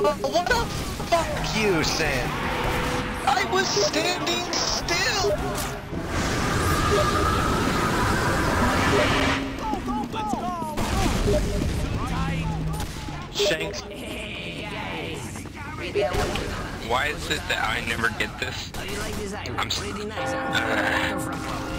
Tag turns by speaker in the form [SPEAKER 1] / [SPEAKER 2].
[SPEAKER 1] what the fuck you, Sam? I was standing still! Shanks.
[SPEAKER 2] Why is it that I never get this? I'm